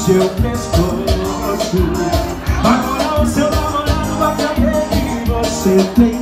seu pescoço. Agora o seu namorado vai saber que você tem